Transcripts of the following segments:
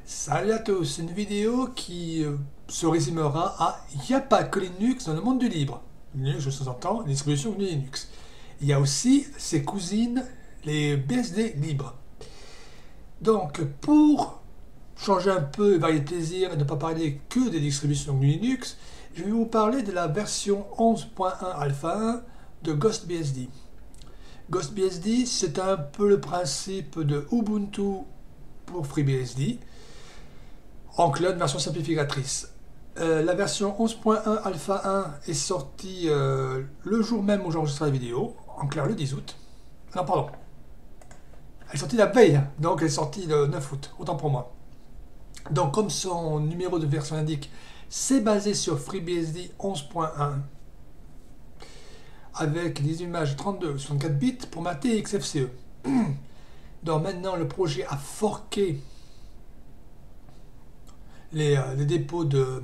Salut à tous, une vidéo qui se résumera à il n'y a pas que Linux dans le monde du libre. Linux, je sous-entends, les distributions de Linux. Il y a aussi ses cousines, les BSD libres. Donc, pour changer un peu et varier de plaisir et ne pas parler que des distributions de Linux, je vais vous parler de la version 11.1 alpha 1 de GhostBSD. GhostBSD, c'est un peu le principe de Ubuntu pour FreeBSD, en clone version simplificatrice. La version 11.1 alpha 1 est sortie le jour même où j'enregistre la vidéo, en clair le 10 août. Non, pardon. Elle est sortie la veille, donc elle est sortie le 9 août, autant pour moi. Donc, comme son numéro de version indique, c'est basé sur FreeBSD 11.1 avec des images 32 64 bits pour mater et XFCE. Donc maintenant, le projet a forqué les dépôts de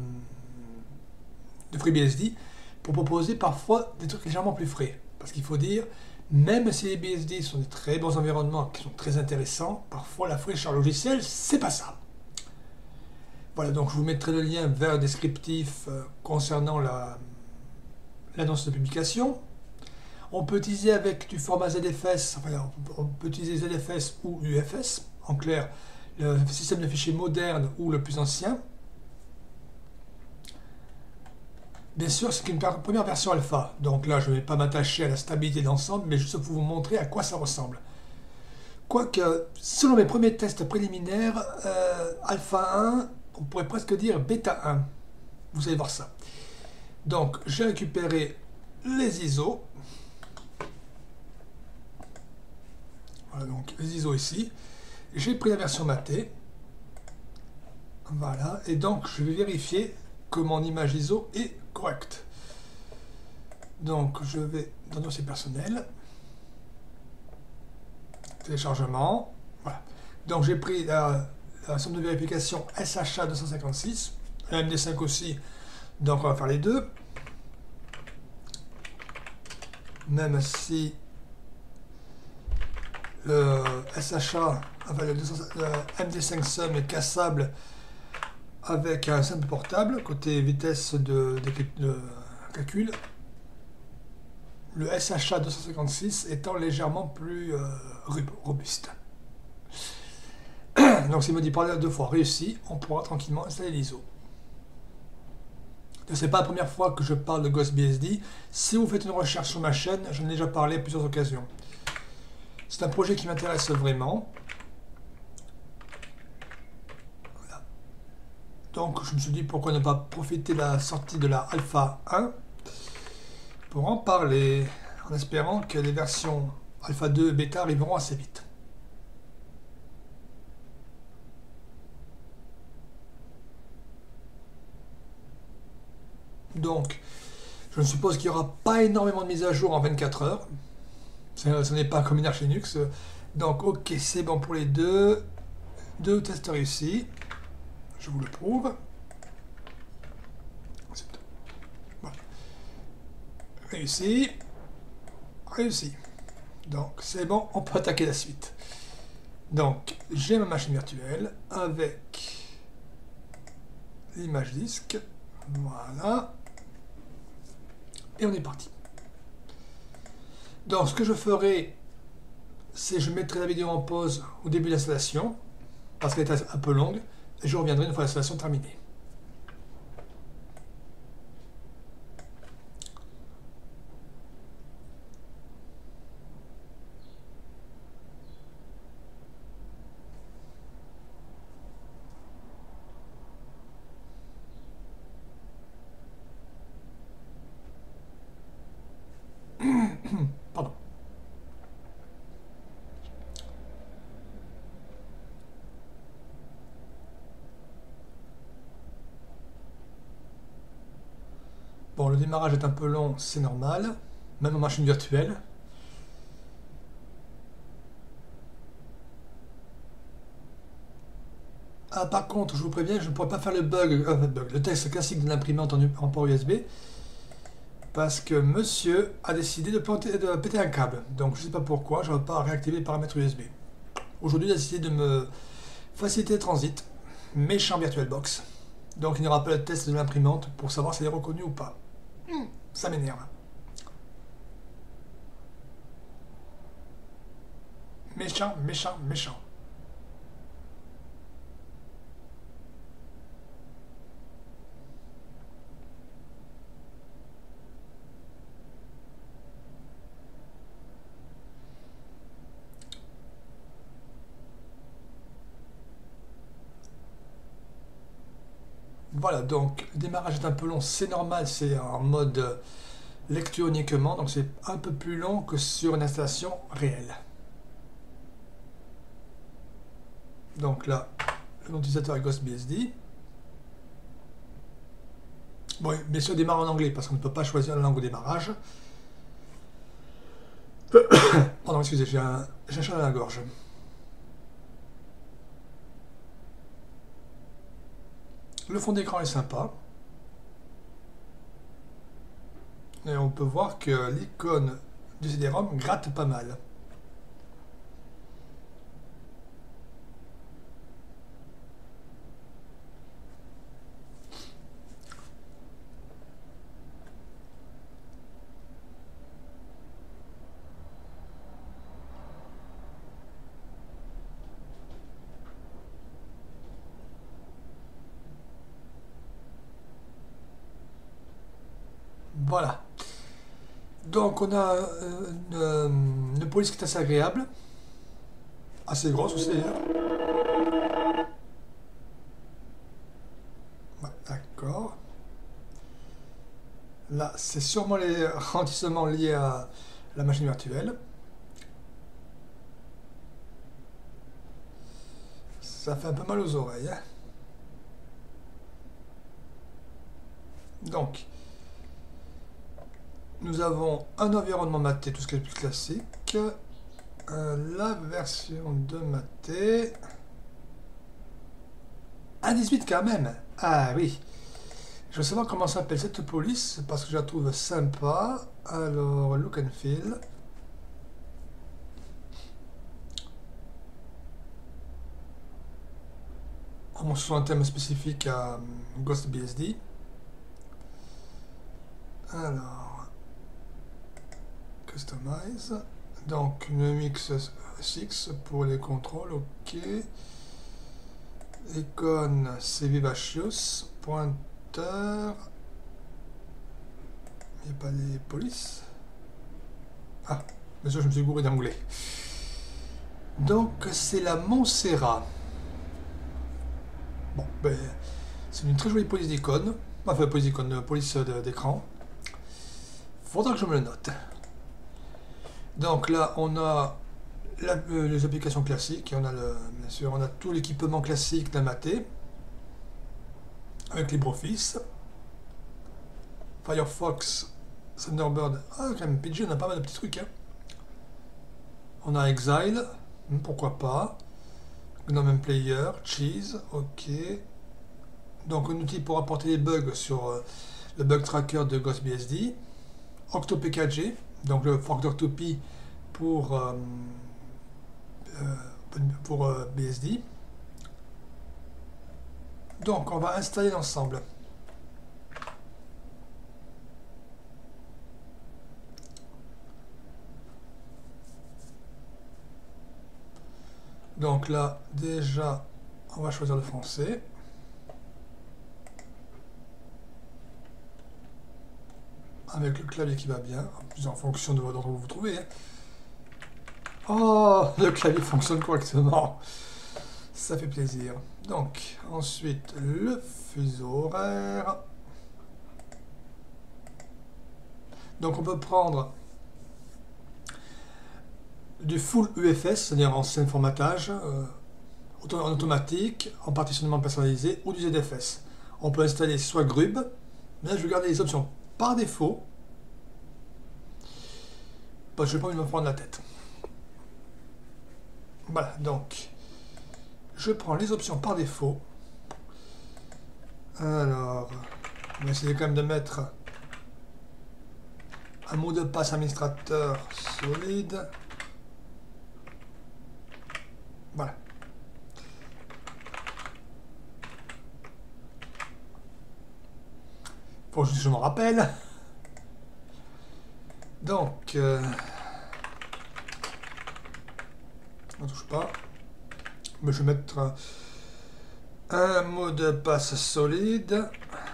FreeBSD pour proposer parfois des trucs légèrement plus frais. Parce qu'il faut dire, même si les BSD sont des très bons environnements qui sont très intéressants, parfois la fraîcheur logicielle, c'est pas ça. Voilà, donc je vous mettrai le lien vers le descriptif concernant l'annonce de publication. On peut utiliser avec du format ZFS, enfin, on peut utiliser ZFS ou UFS, en clair, le système de fichiers moderne ou le plus ancien. Bien sûr, c'est une première version alpha, donc là je ne vais pas m'attacher à la stabilité d'ensemble, mais juste pour vous montrer à quoi ça ressemble. Quoique, selon mes premiers tests préliminaires, alpha 1, on pourrait presque dire bêta 1. Vous allez voir ça. Donc, j'ai récupéré les ISO. Voilà, donc les ISO ici. J'ai pris la version matée. Voilà, et donc je vais vérifier que mon image ISO est correcte. Donc, je vais dans dossier personnel. Téléchargement. Voilà. Donc, j'ai pris la somme de vérification SHA 256, la MD5 aussi, donc on va faire les deux. Même si le SHA, enfin le MD5 Sum est cassable avec un simple portable, côté vitesse de calcul, le SHA 256 étant légèrement plus robuste. Donc s'il me dit par deux fois réussi, on pourra tranquillement installer l'ISO. Ce n'est pas la première fois que je parle de GhostBSD. Si vous faites une recherche sur ma chaîne, j'en ai déjà parlé à plusieurs occasions. C'est un projet qui m'intéresse vraiment. Voilà. Donc je me suis dit pourquoi ne pas profiter de la sortie de la Alpha 1 pour en parler, en espérant que les versions Alpha 2 et Beta arriveront assez vite. Donc, je suppose qu'il n'y aura pas énormément de mises à jour en 24 heures. Ce n'est pas comme une Arch Linux. Donc, ok, c'est bon pour les deux. Deux tests réussis. Je vous le prouve. Voilà. Réussi. Réussi. Donc, c'est bon, on peut attaquer la suite. Donc, j'ai ma machine virtuelle avec l'image disque. Voilà. Et on est parti. Donc ce que je ferai, c'est je mettrai la vidéo en pause au début de l'installation, parce qu'elle est un peu longue, et je reviendrai une fois l'installation terminée. Pardon. Bon, le démarrage est un peu long, c'est normal, même en machine virtuelle. Ah, par contre, je vous préviens, je ne pourrai pas faire le test classique de l'imprimante en port USB, parce que monsieur a décidé de péter un câble. Donc je ne sais pas pourquoi, je ne vais pas réactiver les paramètres USB. Aujourd'hui, il a décidé de me faciliter le transit. méchant VirtualBox. Donc il n'y aura pas le test de l'imprimante pour savoir si elle est reconnue ou pas. Ça m'énerve. Méchant, méchant, méchant. Voilà, donc le démarrage est un peu long, c'est normal, c'est en mode lecture uniquement, donc c'est un peu plus long que sur une installation réelle. Donc là, le nom d'utilisateur est GhostBSD. Bon, bien sûr, démarre en anglais parce qu'on ne peut pas choisir la langue au démarrage. Pardon, excusez, j'ai un chat dans la gorge. Le fond d'écran est sympa. Et on peut voir que l'icône du CD-ROM gratte pas mal. Voilà. Donc on a une police qui est assez agréable. Assez grosse aussi d'ailleurs. Ouais, d'accord. Là, c'est sûrement les ralentissements liés à la machine virtuelle. Ça fait un peu mal aux oreilles, hein. Donc, nous avons un environnement maté, tout ce qui est le plus classique. La version de maté. 1.18 quand même. Ah oui. Je veux savoir comment s'appelle cette police parce que je la trouve sympa. Alors, look and feel. On se un thème spécifique à GhostBSD. Alors, customize. Donc, une mix 6 pour les contrôles, ok. Icône, c'est Vivacious. Pointeur. Il n'y a pas les polices. Ah, bien sûr, je me suis gouré d'anglais. Donc, c'est la Montserrat. Bon, ben, c'est une très jolie police d'icône. Enfin, police d'icône, police d'écran. Faudra que je me le note. Donc là, on a les applications classiques. On a bien sûr, on a tout l'équipement classique d'un maté avec LibreOffice, Firefox, Thunderbird. Ah, quand même, PG, on a pas mal de petits trucs. Hein. On a Exile, pourquoi pas. GNOME Player, Cheese, ok. Donc un outil pour apporter des bugs sur le bug tracker de GhostBSD. OctoPKG, donc le fork d'Octopi pour BSD. Donc on va installer l'ensemble. Donc là, déjà, on va choisir le français. Avec le clavier qui va bien, en fonction de l'endroit où vous vous trouvez. Hein. Oh, le clavier fonctionne correctement. Ça fait plaisir. Donc, ensuite, le fuseau horaire. Donc, on peut prendre du full UFS, c'est-à-dire en scène formatage, en automatique, en partitionnement personnalisé, ou du ZFS. On peut installer soit Grub. Là, je vais garder les options par défaut. Bon, je ne vais pas me prendre la tête. Voilà, donc, je prends les options par défaut. Alors, on va essayer quand même de mettre un mot de passe administrateur solide. Voilà. Faut juste que je m'en rappelle. Donc, on touche pas. Mais je vais mettre un mot de passe solide.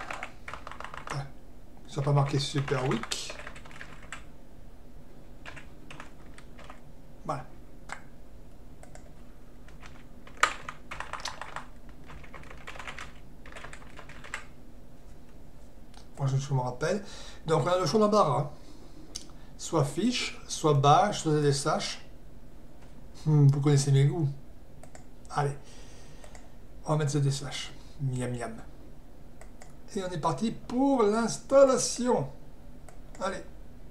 Ça n'a pas marqué super weak. Voilà. Moi, je me rappelle. Donc, on a le choix d'embarras. Soit fiche, soit bâche, soit ZSH. Vous connaissez mes goûts. Allez, on va mettre ZSH. Miam miam. Et on est parti pour l'installation. Allez.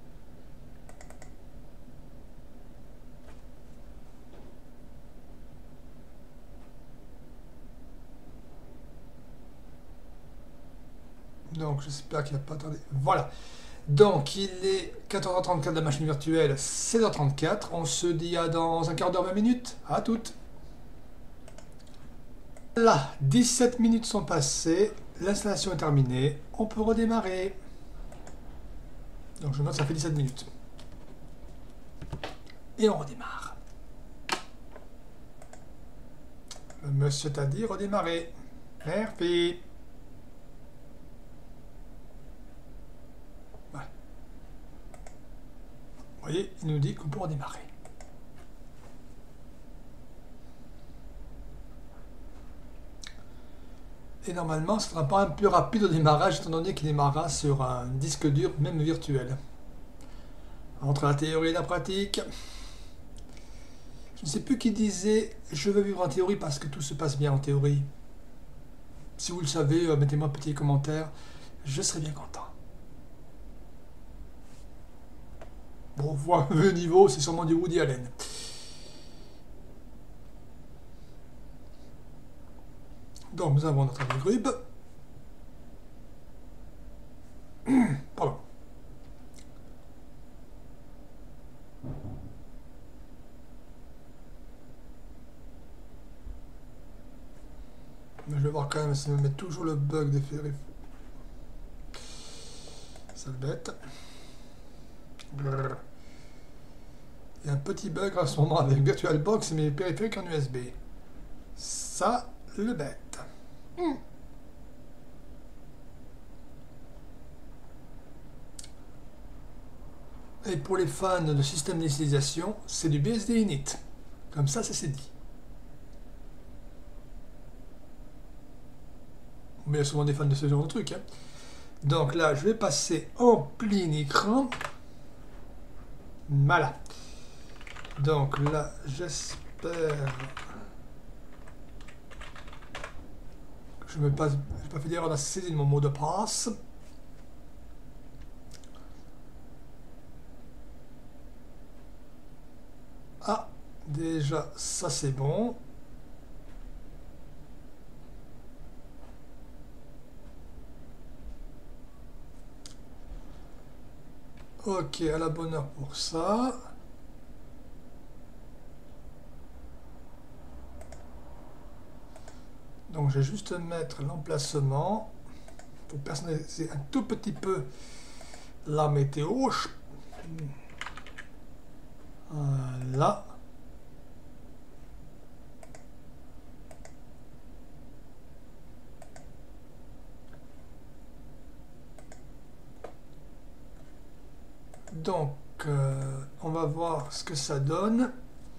Donc, j'espère qu'il n'y a pas attendé. Voilà. Donc, il est 14h34 de la machine virtuelle, 16h34. On se dit à dans un quart d'heure, 20 minutes. À toutes. Là, 17 minutes sont passées. L'installation est terminée. On peut redémarrer. Donc, je note, ça fait 17 minutes. Et on redémarre. Le monsieur t'a dit redémarrer. Merci. Voilà. Vous voyez, il nous dit qu'on peut redémarrer. Et normalement, ce sera pas un plus rapide au démarrage, étant donné qu'il démarrera sur un disque dur, même virtuel. Entre la théorie et la pratique, je ne sais plus qui disait « Je veux vivre en théorie parce que tout se passe bien en théorie ». Si vous le savez, mettez-moi un petit commentaire, je serai bien content. Bon, voir le niveau, c'est sûrement du Woody Allen. Donc, nous avons notre ami Grub. Pardon. Mais je vais voir quand même si me met toujours le bug des ferries. Sale bête. Brrr. Il y a un petit bug en ce moment avec VirtualBox et mes périphériques en USB. Ça, le bête. Et pour les fans de système d'initialisation, c'est du BSD init. Comme ça c'est dit. Mais il y a souvent des fans de ce genre de truc. Hein. Donc là, je vais passer en plein écran. Voilà. Donc là, j'espère que je n'ai pas fait d'erreur dans la saisie de mon mot de passe. Ah, déjà, ça c'est bon. Ok, à la bonne heure pour ça. Donc je vais juste mettre l'emplacement pour personnaliser un tout petit peu la météo. Voilà. Donc, on va voir ce que ça donne.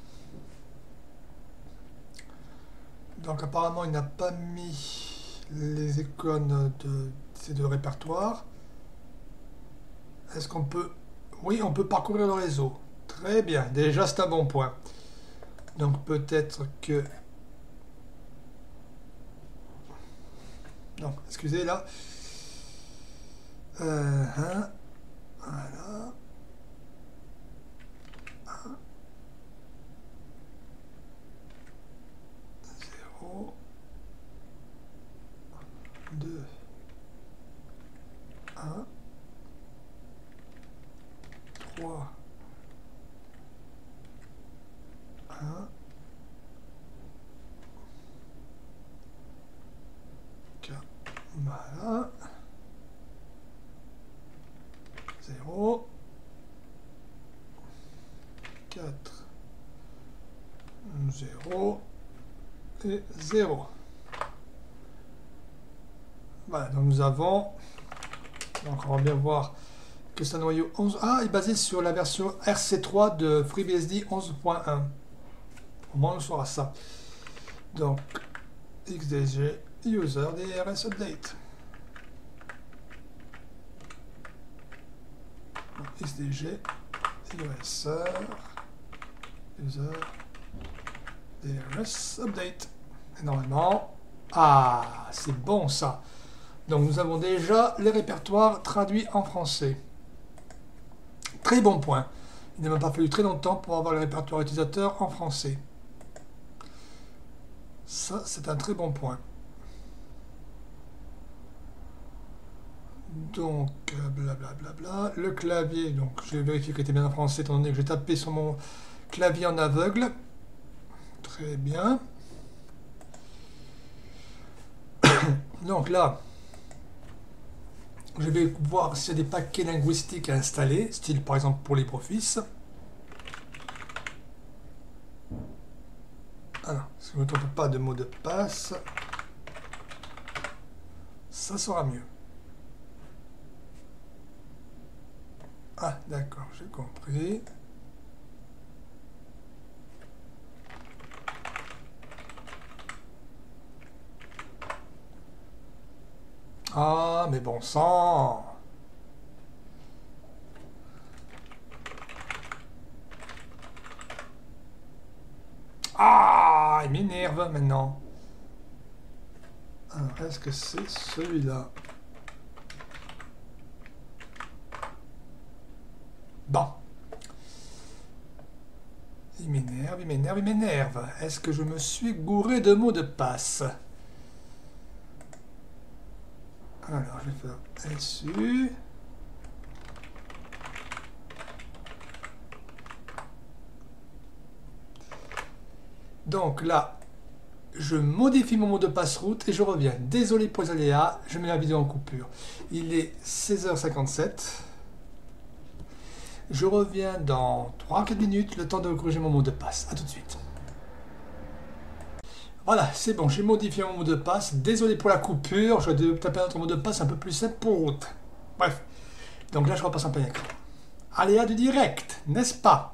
Donc apparemment, il n'a pas mis les icônes de ces deux répertoires. Est-ce qu'on peut... Oui, on peut parcourir le réseau. Très bien, déjà c'est un bon point. Donc peut-être que... Non, excusez là. Voilà. 0, 2, 1, 3, 1, 4, voilà. 0, 4, 0 et 0. Voilà, donc nous avons, donc on va bien voir que c'est un noyau 11. Ah, il est basé sur la version RC3 de FreeBSD 11.1. Au moins on saura ça. Donc, XDG, user, DRS update. XDG, user, DRS update. Et normalement, ah, c'est bon ça. Donc nous avons déjà les répertoires traduits en français. Très bon point. Il n'a même pas fallu très longtemps pour avoir le répertoire utilisateur en français. Ça, c'est un très bon point. Donc, blablabla. Le clavier, donc je vais vérifier qu'il était bien en français, étant donné que j'ai tapé sur mon clavier en aveugle. Très bien. Donc là, je vais voir s'il y a des paquets linguistiques à installer, style par exemple pour LibreOffice. Ah non, si je ne me trompe pas de mot de passe, ça sera mieux. Ah, d'accord, j'ai compris. Ah, mais bon sang! Ah, il m'énerve maintenant. Alors, est-ce que c'est celui-là? Bon. Il m'énerve, il m'énerve, il m'énerve. Est-ce que je me suis gouré de mots de passe? Alors, je vais faire SU. Donc là, je modifie mon mot de passe route et je reviens. Désolé pour les aléas, je mets la vidéo en coupure. Il est 16h57. Je reviens dans 3-4 minutes, le temps de corriger mon mot de passe. A tout de suite. Voilà, c'est bon, j'ai modifié mon mot de passe. Désolé pour la coupure, je vais taper un autre mot de passe un peu plus simple pour route. Bref, donc là je repasse en plein écran. Aléa du direct, n'est-ce pas?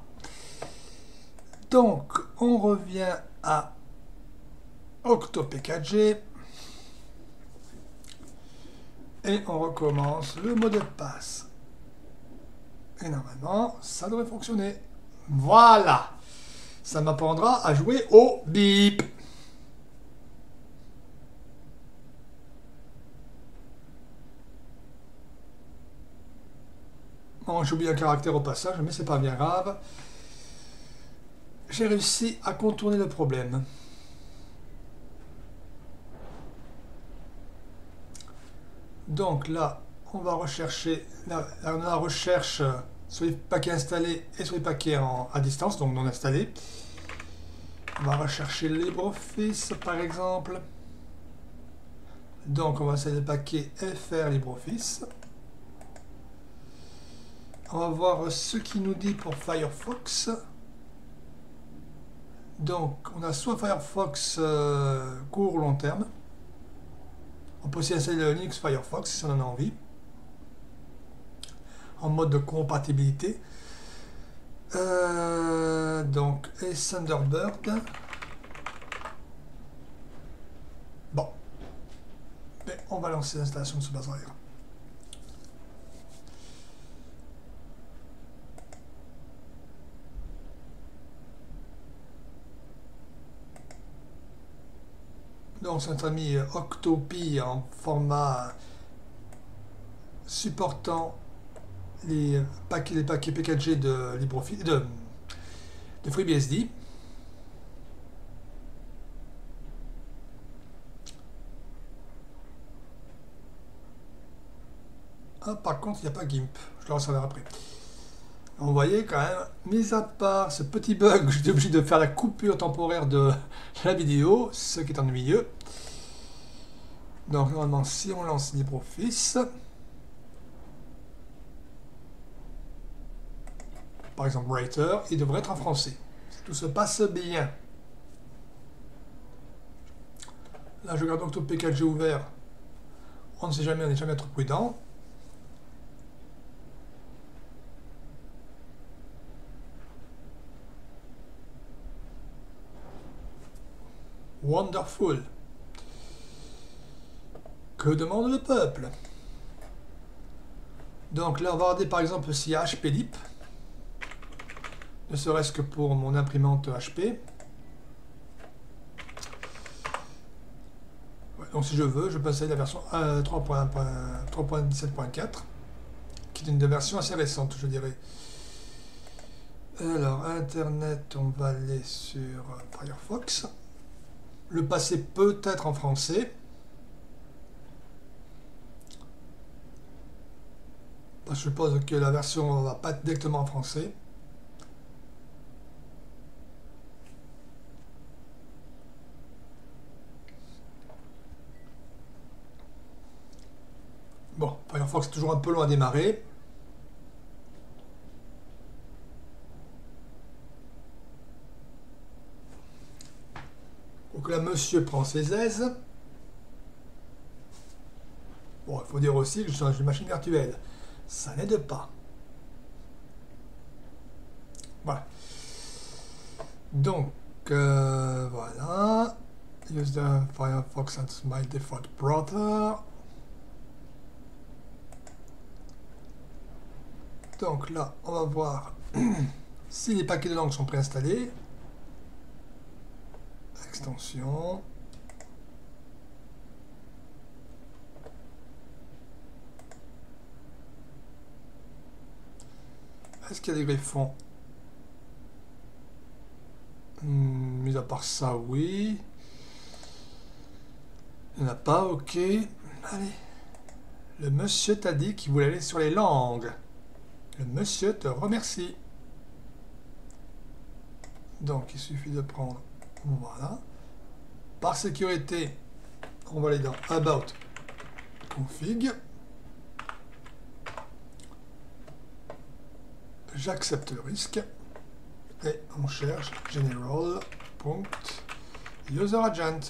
Donc, on revient à OctoPKG et on recommence le mot de passe. Et normalement, ça devrait fonctionner. Voilà. Ça m'apprendra à jouer au bip. Bon, j'ai oublié un caractère au passage, mais c'est pas bien grave. J'ai réussi à contourner le problème. Donc là, on va rechercher la recherche sur les paquets installés et sur les paquets à distance, donc non installés. On va rechercher LibreOffice par exemple. Donc on va installer le paquet FR LibreOffice. On va voir ce qu'il nous dit pour Firefox. Donc on a soit Firefox court ou long terme. On peut aussi installer le Linux Firefox si on en a envie. En mode de compatibilité. Donc, et Thunderbird. Bon. Mais on va lancer l'installation de ce bazar. Donc, c'est notre ami Octopi en format supportant les paquets PKG de LibreOffice, de FreeBSD. Ah, par contre, il n'y a pas GIMP. Je le ressemblerai après. Vous voyez quand même, mis à part ce petit bug, j'étais obligé de faire la coupure temporaire de la vidéo, ce qui est ennuyeux. Donc normalement, si on lance LibreOffice, par exemple Writer, il devrait être en français. Tout se passe bien. Là, je regarde Octopay que j'ai ouvert. On ne sait jamais, on n'est jamais trop prudent. Wonderful. Que demande le peuple? Donc là, on va regarder par exemple s'il y a HP Lip. Ne serait-ce que pour mon imprimante HP. Ouais, donc si je veux, je peux installer la version 3.17.4, qui est une version assez récente, je dirais. Alors, Internet, on va aller sur Firefox. Le passé peut être en français. Parce que je suppose que la version ne va pas être directement en français. Bon, Firefox est toujours un peu long à démarrer. Donc là, monsieur prend ses aises. Bon, il faut dire aussi que je suis dans une machine virtuelle. Ça n'aide pas. Voilà. Donc, voilà. Use the Firefox as my default browser. Donc là, on va voir si les paquets de langue sont préinstallés. Extension. Est-ce qu'il y a des greffons? Mis à part ça, oui. Il n'y en a pas, ok. Allez. Le monsieur t'a dit qu'il voulait aller sur les langues. Le monsieur te remercie. Donc, il suffit de prendre... Voilà. Par sécurité, on va aller dans About Config. J'accepte le risque. Et on cherche general.useragent.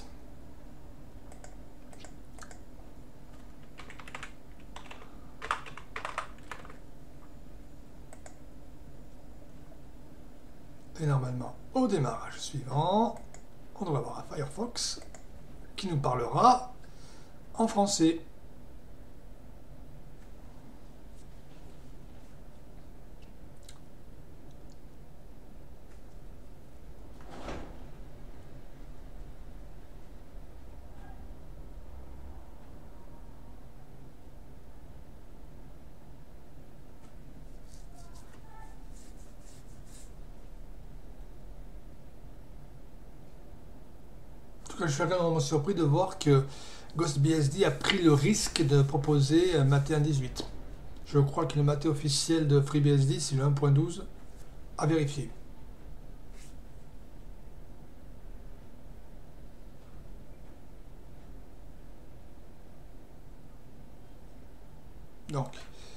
Et normalement, au démarrage suivant, on doit avoir un Firefox qui nous parlera en français. Je suis vraiment surpris de voir que GhostBSD a pris le risque de proposer Mate 1.18. Je crois que le Mate officiel de FreeBSD, c'est le 1.12, à vérifier. Donc,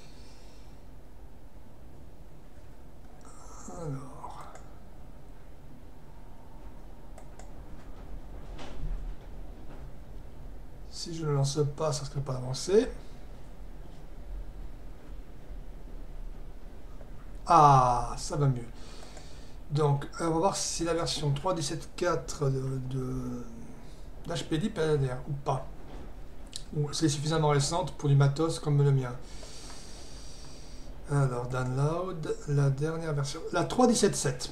alors, si je ne lance pas, ça ne serait pas avancé. Ah, ça va mieux. Donc, on va voir si la version 3.17.4 d'HPLib est adhère ou pas. Ou c'est suffisamment récente pour du matos comme le mien. Alors, download, la dernière version, la 3.17.7.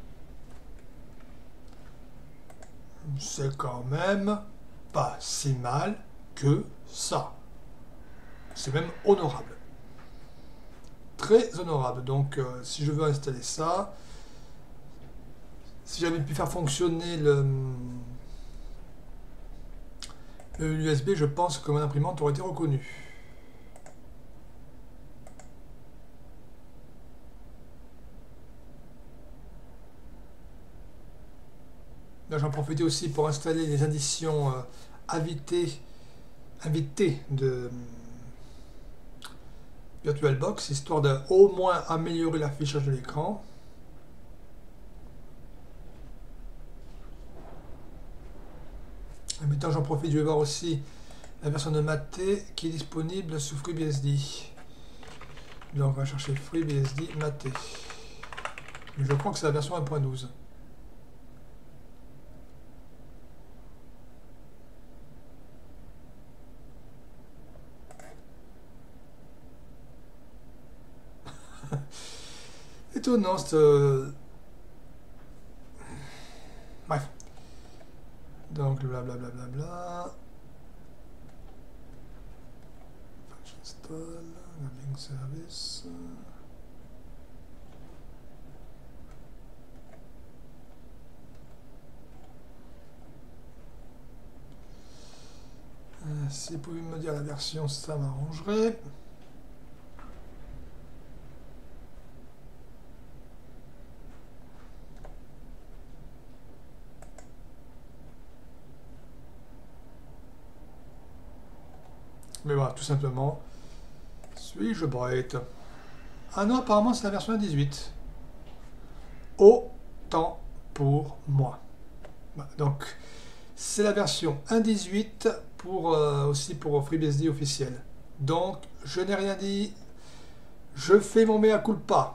C'est quand même pas si mal que ça. C'est même honorable. Très honorable. Donc, si je veux installer ça, si j'avais pu faire fonctionner l'USB, je pense que mon imprimante aurait été reconnue. Là, j'en profitais aussi pour installer les additions invitées de VirtualBox, histoire de au moins améliorer l'affichage de l'écran. En même temps, j'en profite, je vais voir aussi la version de Maté qui est disponible sous FreeBSD. Donc on va chercher FreeBSD Maté. Je crois que c'est la version 1.12. Étonnant, bref. Donc blablabla. Install, Link Service. Si vous pouvez me dire la version, ça m'arrangerait. Mais voilà, tout simplement. Suis-je bright? Ah non, apparemment c'est la version 18. Autant pour moi. Donc, c'est la version 1.18 pour, aussi pour FreeBSD officiel. Donc, je n'ai rien dit. Je fais mon mea culpa.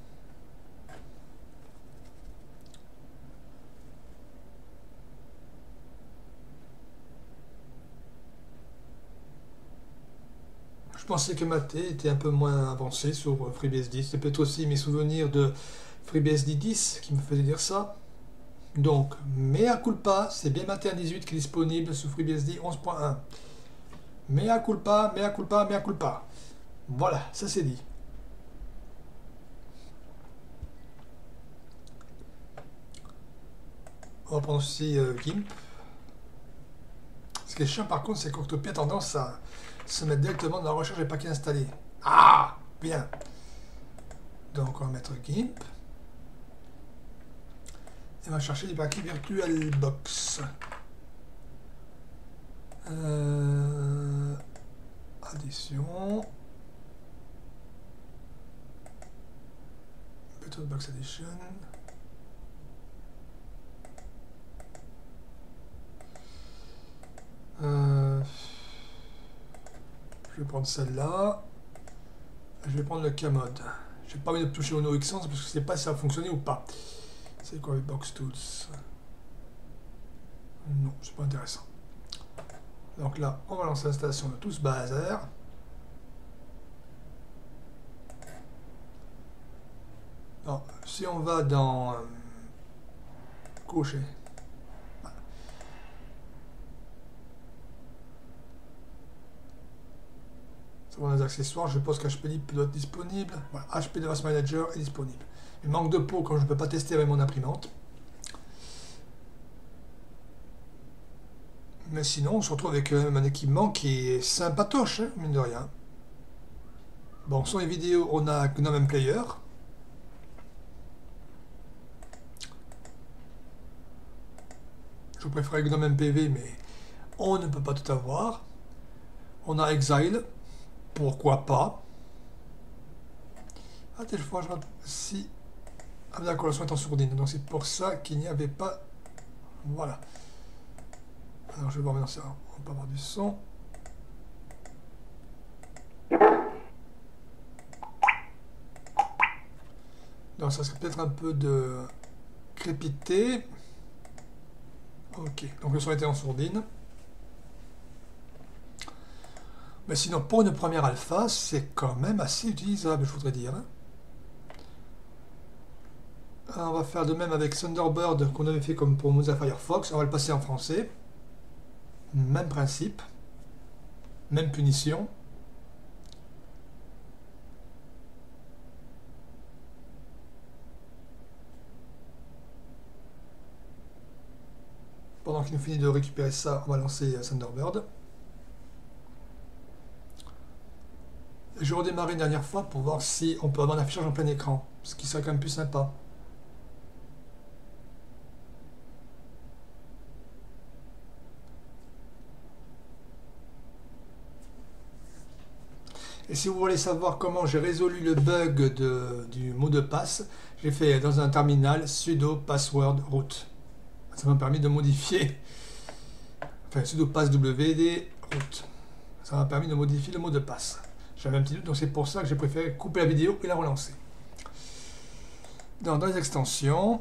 Je pensais que Maté était un peu moins avancé sur FreeBSD. C'est peut-être aussi mes souvenirs de FreeBSD 10 qui me faisaient dire ça. Donc, mea culpa, c'est bien Maté 1.18 qui est disponible sous FreeBSD 11.1. Mea culpa, mea culpa, mea culpa. Voilà, ça c'est dit. On va prendre aussi GIMP. Ce qui est chiant par contre, c'est qu'Octopi a tendance à se mettre directement dans la recherche des paquets installés. Ah, bien. Donc on va mettre GIMP. Et on va chercher des paquets VirtualBox. Addition. VirtualBox Addition. Je vais prendre celle-là. Je vais prendre le Kmod. Je n'ai pas envie de toucher au NoXens parce que je ne sais pas si ça va fonctionner ou pas. C'est quoi les Box Tools? Non, c'est pas intéressant. Donc là, on va lancer l'installation de tout ce bazar. Alors, si on va dans cocher, dans les accessoires, je pense qu'HPLib doit être disponible. Voilà, HP Device Manager est disponible. Il manque de peau quand je ne peux pas tester avec mon imprimante. Mais sinon, on se retrouve avec un équipement qui est sympatoche, hein, mine de rien. Bon, sur les vidéos, on a GNOME Player. Je préfère GNOME MPV, mais on ne peut pas tout avoir. On a Exile, pourquoi pas. Ah, telle fois, je vois si... Ah d'accord, le son est en sourdine, donc c'est pour ça qu'il n'y avait pas... Voilà. Alors je vais voir maintenant si on peut avoir du son. Donc ça serait peut-être un peu de crépité. Ok, donc le son était en sourdine. Mais sinon, pour une première alpha, c'est quand même assez utilisable, je voudrais dire. On va faire de même avec Thunderbird qu'on avait fait comme pour Mozilla Firefox. On va le passer en français. Même principe. Même punition. Pendant qu'il nous finit de récupérer ça, on va lancer Thunderbird. Je redémarre une dernière fois pour voir si on peut avoir un affichage en plein écran. Ce qui serait quand même plus sympa. Et si vous voulez savoir comment j'ai résolu le bug du mot de passe, j'ai fait dans un terminal sudo password root. Ça m'a permis de modifier, enfin sudo pass wd root. Ça m'a permis de modifier le mot de passe. J'avais un petit doute, donc c'est pour ça que j'ai préféré couper la vidéo et la relancer. Dans les extensions,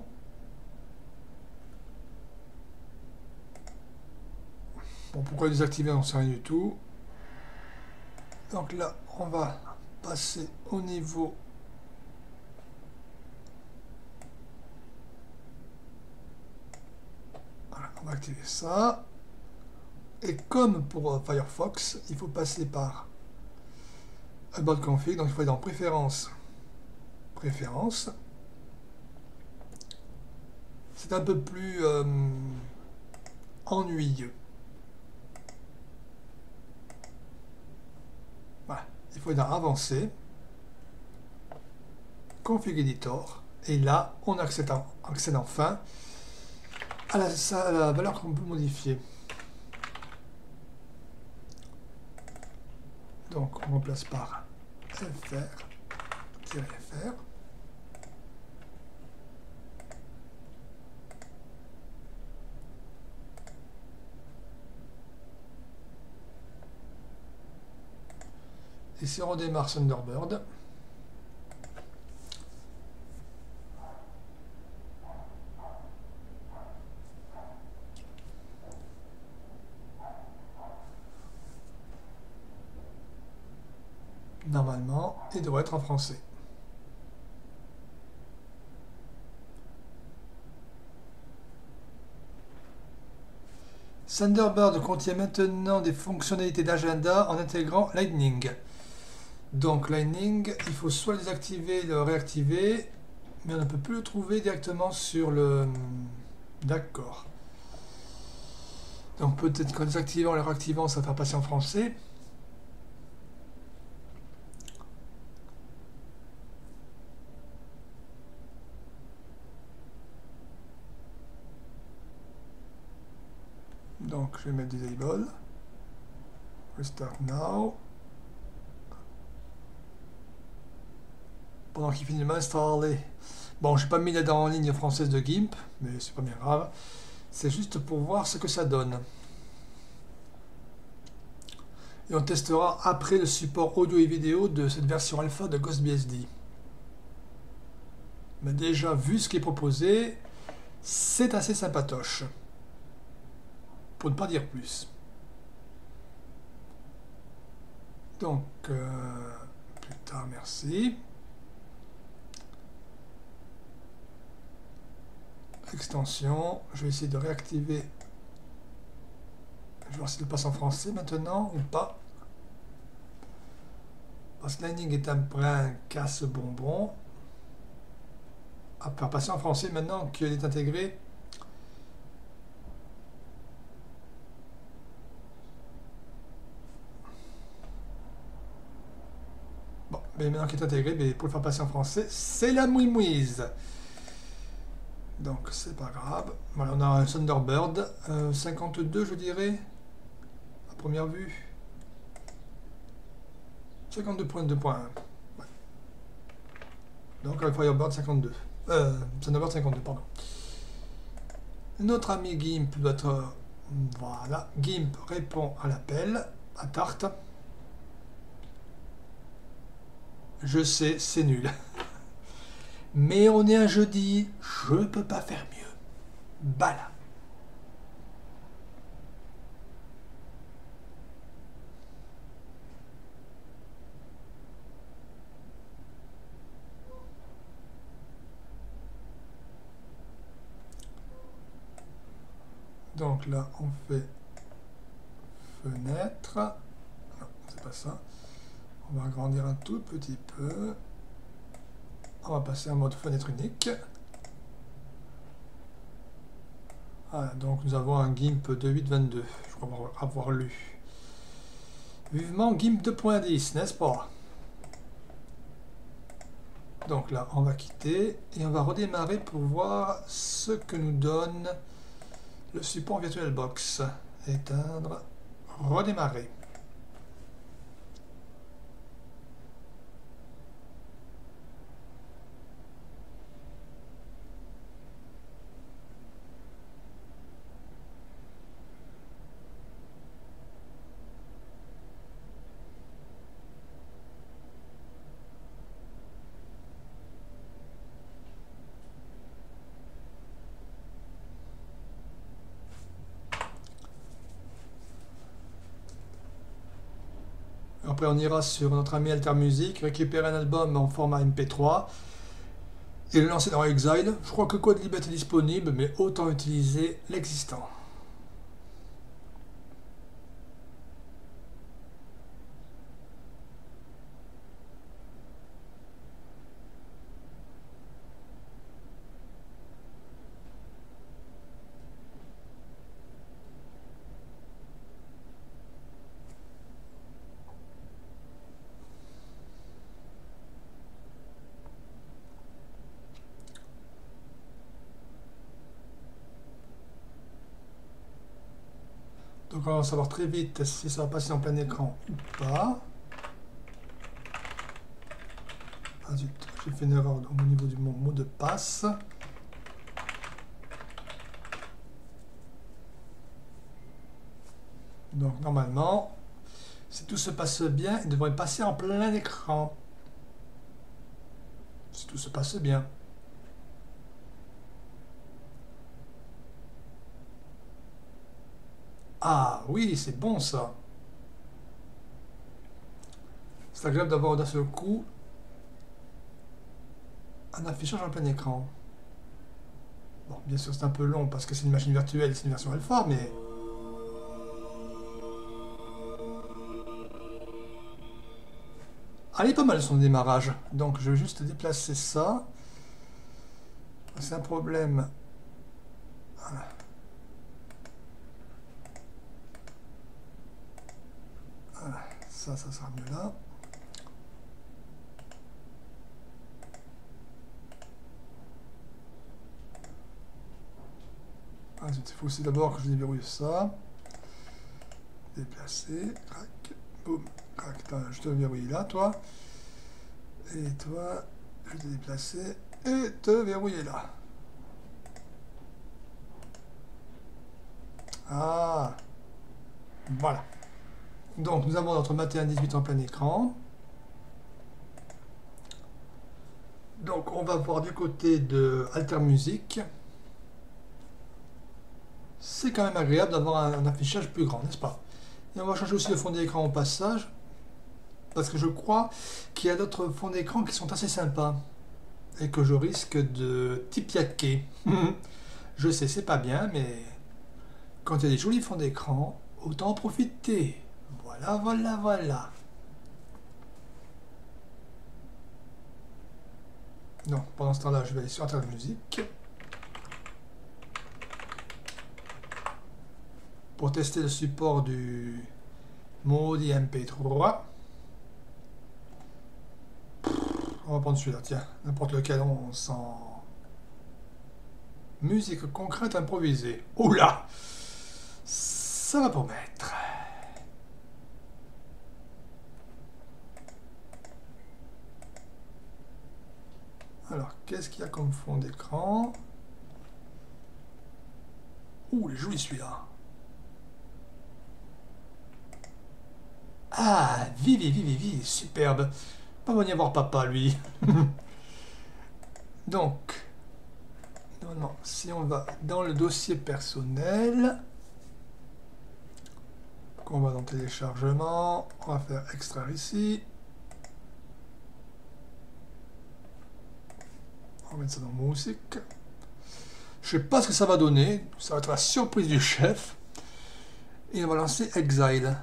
bon, pourquoi désactiver, on ne sait rien du tout. Donc là, on va passer au niveau voilà, on va activer ça. Et comme pour Firefox, il faut passer par About Config, donc il faut aller dans Préférences. Préférences. C'est un peu plus ennuyeux. Voilà. Il faut aller dans Avancer, Config Editor, et là, on accède enfin à la valeur qu'on peut modifier. Donc, on remplace par fr-fr. Et si on redémarre Thunderbird, normalement, il devrait être en français. Thunderbird contient maintenant des fonctionnalités d'agenda en intégrant Lightning. Donc Lightning, il faut soit le désactiver, le réactiver, mais on ne peut plus le trouver directement sur le... D'accord. Donc peut-être qu'en désactivant et le réactivant, ça va faire passer en français. Donc je vais mettre Disable. Restart Now. Pendant qu'il finit de m'installer. Bon, je n'ai pas mis la dent en ligne française de GIMP, mais c'est pas bien grave. C'est juste pour voir ce que ça donne. Et on testera après le support audio et vidéo de cette version alpha de GhostBSD. Mais déjà, vu ce qui est proposé, c'est assez sympatoche. Pour ne pas dire plus. Donc, plus tard, merci. Extension, je vais essayer de réactiver. Je vais voir si elle passe en français maintenant ou pas. Parce que Lightning est un brin casse-bonbon. À faire passer en français maintenant qu'il est intégré. Bon, mais maintenant qu'il est intégré, mais pour le faire passer en français, c'est la mouimouise. Donc c'est pas grave. Voilà, on a un Thunderbird 52, je dirais, à première vue. 52.2.1. Ouais. Donc un Firebird 52. Thunderbird 52, pardon. Notre ami GIMP doit être... Voilà. GIMP répond à l'appel, à Tarte. Je sais, c'est nul. Mais on est un jeudi, je ne peux pas faire mieux. Bala. Donc là, on fait fenêtre. Non, c'est pas ça. On va agrandir un tout petit peu. On va passer en mode fenêtre unique. Voilà, donc nous avons un GIMP de 8.22. Je crois avoir lu. Vivement GIMP 2.10, n'est-ce pas? Donc là, on va quitter et on va redémarrer pour voir ce que nous donne le support VirtualBox. Éteindre, redémarrer. Après, on ira sur notre ami Alter Music, récupérer un album en format MP3 et le lancer dans Exile. Je crois que Quadlib est disponible, mais autant utiliser l'existant. Donc on va savoir très vite si ça va passer en plein écran ou pas. Ah zut, j'ai fait une erreur au niveau du mot de passe. Donc normalement, si tout se passe bien, il devrait passer en plein écran. Si tout se passe bien. Ah oui, c'est bon ça. C'est agréable d'avoir d'un seul coup un affichage en plein écran. Bon, bien sûr c'est un peu long parce que c'est une machine virtuelle, c'est une version alpha, mais... Ah, il est pas mal son démarrage. Donc je vais juste déplacer ça. C'est un problème. Voilà. Voilà. Ça sera mieux là. Ah, il faut aussi d'abord que je déverrouille ça. Déplacer. Crac. Boum. Crac. Je te verrouille là, toi. Et toi, je te déplacer et te verrouiller là. Ah. Voilà. Donc nous avons notre 21-18 en plein écran. Donc on va voir du côté de Alter Music. C'est quand même agréable d'avoir un affichage plus grand, n'est-ce pas? Et on va changer aussi le fond d'écran au passage. Parce que je crois qu'il y a d'autres fonds d'écran qui sont assez sympas. Et que je risque de tipiaquer. Je sais, c'est pas bien, mais quand il y a des jolis fonds d'écran, autant en profiter. Voilà, voilà, voilà. Donc, pendant ce temps-là, je vais aller sur Internet Music pour tester le support du Maudit MP3. On va prendre celui-là, tiens, n'importe lequel, on sent. Musique concrète improvisée. Oula! Ça va promettre. Alors, qu'est-ce qu'il y a comme fond d'écran? Ouh, il est joli celui-là. Ah, vivi, vivi, vivi, superbe. Pas venir voir papa, lui. Donc, normalement, si on va dans le dossier personnel, qu'on va dans téléchargement, on va faire extraire ici. On va mettre ça dans musique. Je sais pas ce que ça va donner, ça va être la surprise du chef. Et on va lancer Exile.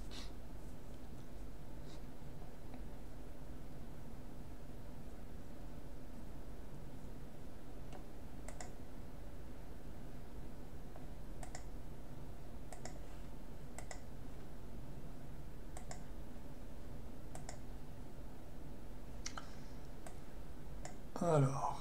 Alors.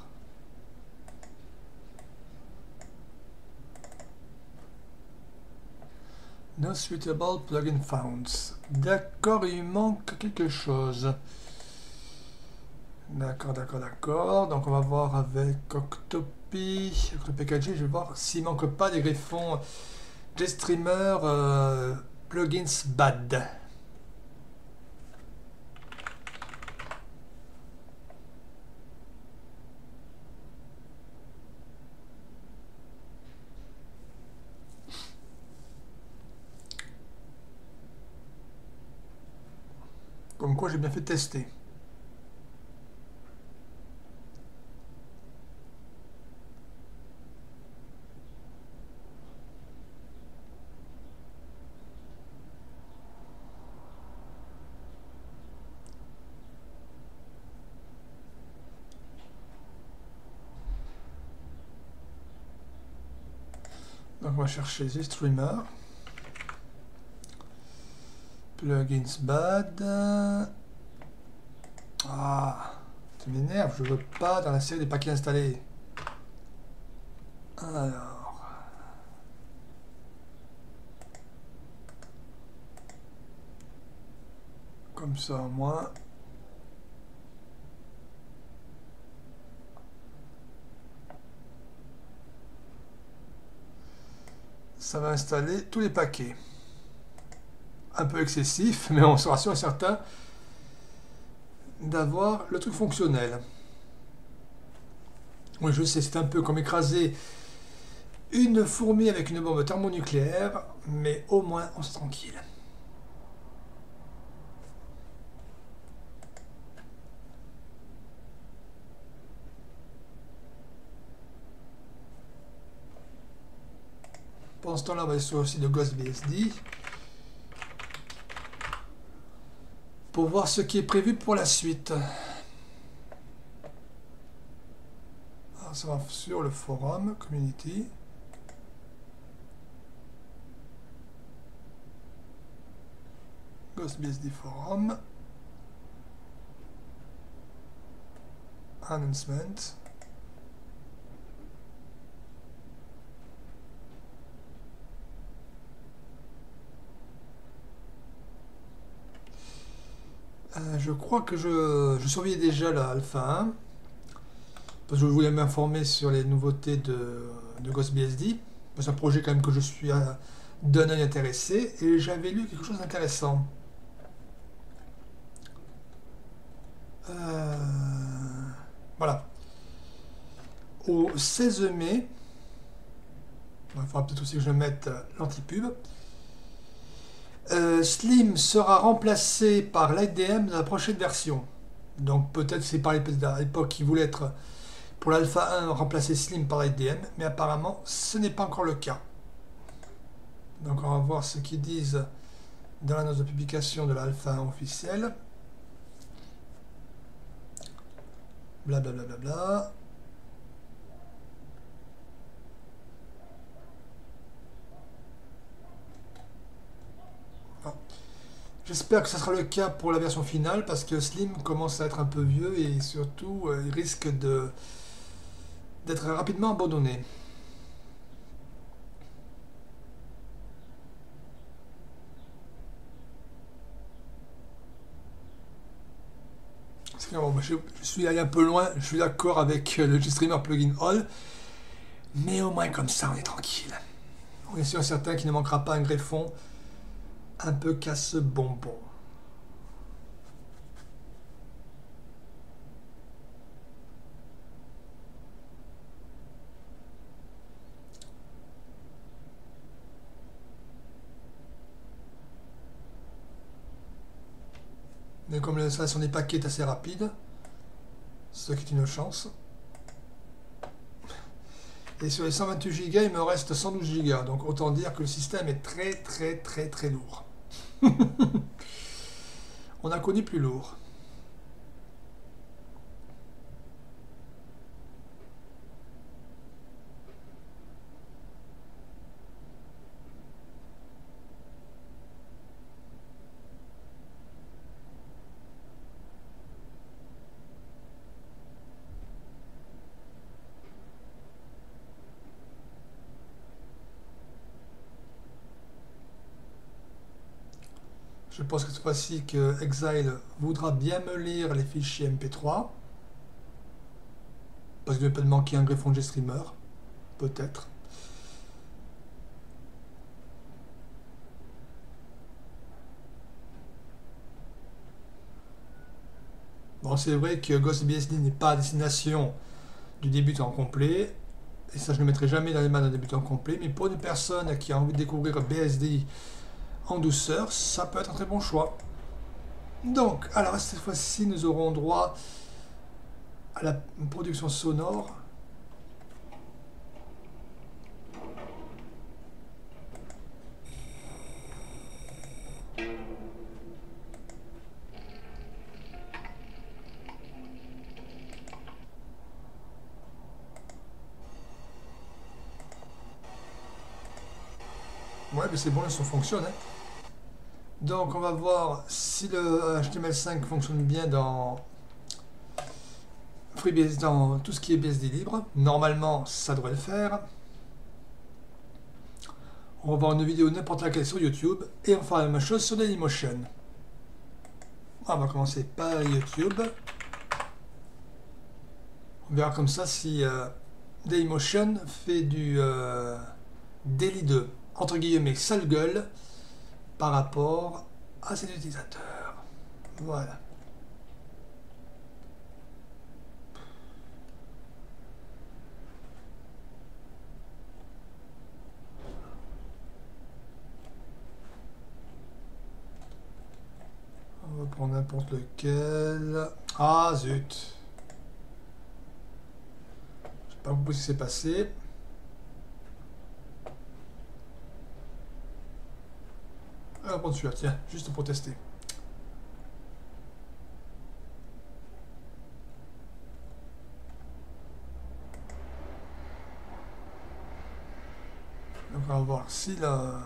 No suitable plugin found. D'accord, il manque quelque chose. D'accord, d'accord, d'accord. Donc on va voir avec Octopi, Octopi 4G, je vais voir s'il manque pas des griffons GStreamer plugins bad. Comme quoi j'ai bien fait tester. Donc on va chercher The Streamer. Plugins bad. Ah, ça m'énerve, je veux pas dans la série des paquets installés. Alors. Comme ça au moins. Ça va installer tous les paquets. Un peu excessif, mais on sera sûr et certain d'avoir le truc fonctionnel. Oui, je sais, c'est un peu comme écraser une fourmi avec une bombe thermonucléaire, mais au moins on se tranquille. Pendant ce temps-là, on va sur aussi le GhostBSD pour voir ce qui est prévu pour la suite. Alors, ça va sur le forum community. GhostBSD forum. Announcement. Je crois que je surveillais déjà la Alpha 1 parce que je voulais m'informer sur les nouveautés de GhostBSD. C'est un projet quand même que je suis d'un œil intéressé et j'avais lu quelque chose d'intéressant. Voilà. Au 16 mai, il faudra peut-être aussi que je mette l'anti-pub. Slim sera remplacé par l'IDM dans la prochaine version. Donc peut-être c'est par à l'époque qui voulait être pour l'Alpha 1 remplacer Slim par l'IDM, mais apparemment ce n'est pas encore le cas. Donc on va voir ce qu'ils disent dans l'annonce de publication de l'Alpha 1 officielle. Blablabla. Bla, bla, bla. J'espère que ce sera le cas pour la version finale parce que Slim commence à être un peu vieux et surtout il risque d'être rapidement abandonné. Bon, je suis allé un peu loin, je suis d'accord avec le GStreamer Plugin All, mais au moins comme ça on est tranquille. On est sûr et certain qu'il ne manquera pas un greffon un peu casse-bonbon. Mais comme l'installation des paquets est assez rapide, ce qui est une chance. Et sur les 128 Go, il me reste 112 Go. Donc autant dire que le système est très lourd. On a connu plus lourd. Je pense que cette fois-ci que Exile voudra bien me lire les fichiers MP3. Parce qu'il ne va pas manquer un greffon de GStreamer. Peut-être. Bon, c'est vrai que GhostBSD n'est pas à destination du débutant complet. Et ça, je ne le mettrai jamais dans les mains d'un débutant complet. Mais pour une personne qui a envie de découvrir BSD en douceur, ça peut être un très bon choix. Donc, alors cette fois-ci, nous aurons droit à la production sonore. Ouais, mais c'est bon, le son fonctionne, hein. Donc, on va voir si le HTML5 fonctionne bien dans FreeBSD, dans tout ce qui est BSD libre. Normalement, ça devrait le faire. On va voir une vidéo n'importe laquelle sur YouTube et on fera la même chose sur Dailymotion. On va commencer par YouTube. On verra comme ça si Dailymotion fait du délit de, entre guillemets, sale gueule par rapport à ses utilisateurs. Voilà. On va prendre n'importe lequel. Ah zut. Je sais pas beaucoup ce qui s'est passé. On va prendre celui-là, tiens, juste pour tester. Donc on va voir si là.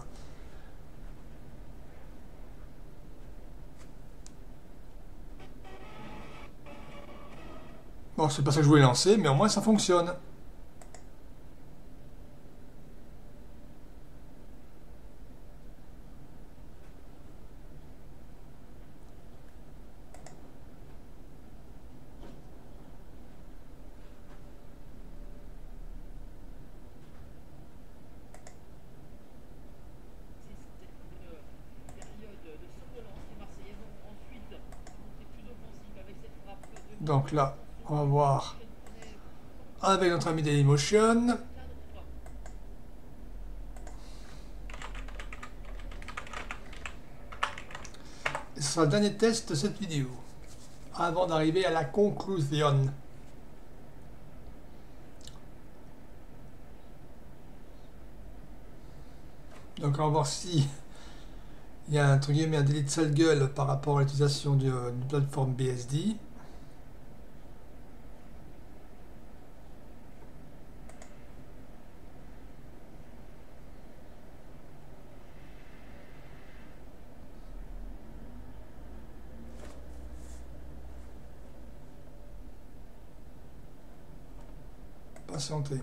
Bon, c'est pas ça que je voulais lancer, mais au moins ça fonctionne. Donc là, on va voir avec notre ami Dailymotion. Et ce sera le dernier test de cette vidéo, avant d'arriver à la conclusion. Donc on va voir si il y a entre guillemets un délit de sale gueule par rapport à l'utilisation d'une plateforme BSD. Patientez.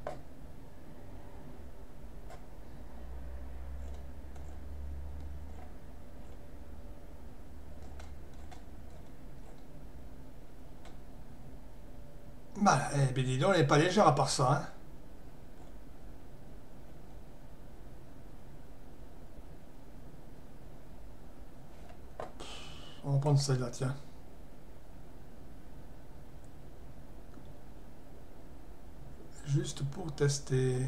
Bah, eh bien dis donc, elle n'est pas légère à part ça, hein. On va prendre celle-là, tiens. Juste pour tester.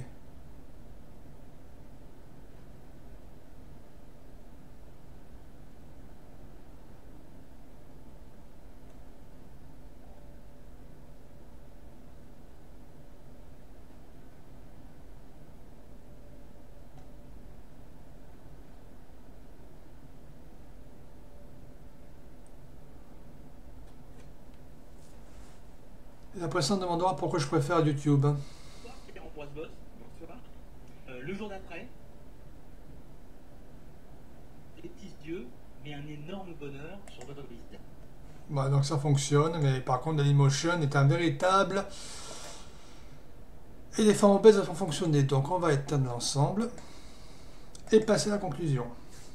Et après ça, on demandera pourquoi je préfère YouTube. Le jour d'après, les petits yeux, mais un énorme bonheur sur votre visage. Bah, donc ça fonctionne, mais par contre Dailymotion est un véritable... Et les formes obèses vont fonctionner, donc on va éteindre l'ensemble et passer à la conclusion.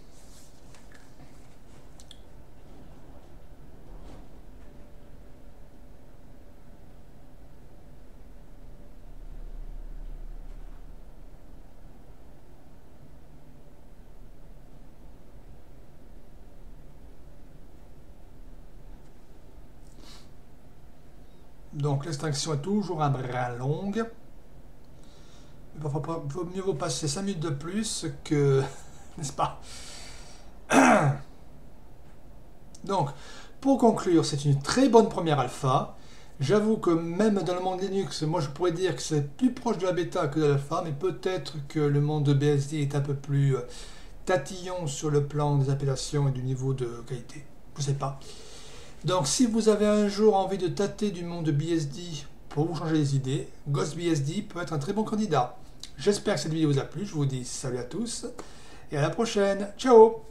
Donc l'extinction est toujours un brin longue. Il vaut mieux vaut passer 5 minutes de plus que... n'est-ce pas? Donc, pour conclure, c'est une très bonne première alpha. J'avoue que même dans le monde Linux, moi je pourrais dire que c'est plus proche de la bêta que de l'alpha, mais peut-être que le monde de BSD est un peu plus tatillon sur le plan des appellations et du niveau de qualité. Je sais pas. Donc si vous avez un jour envie de tâter du monde de BSD pour vous changer les idées, GhostBSD peut être un très bon candidat. J'espère que cette vidéo vous a plu, je vous dis salut à tous et à la prochaine. Ciao!